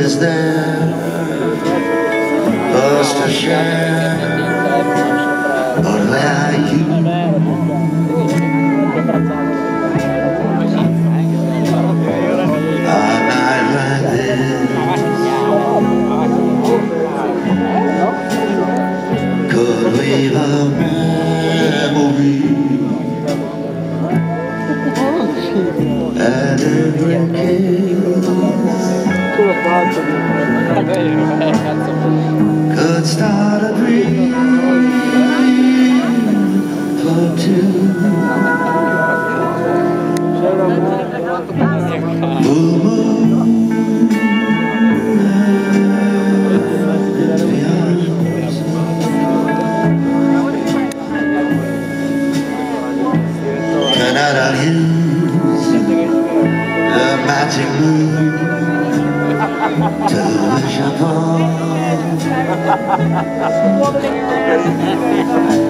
is there for us to share? But where are you? A night like this could leave a memory and every kiss could start a dream for two. Full moon cannot use the magic moon to wish upon.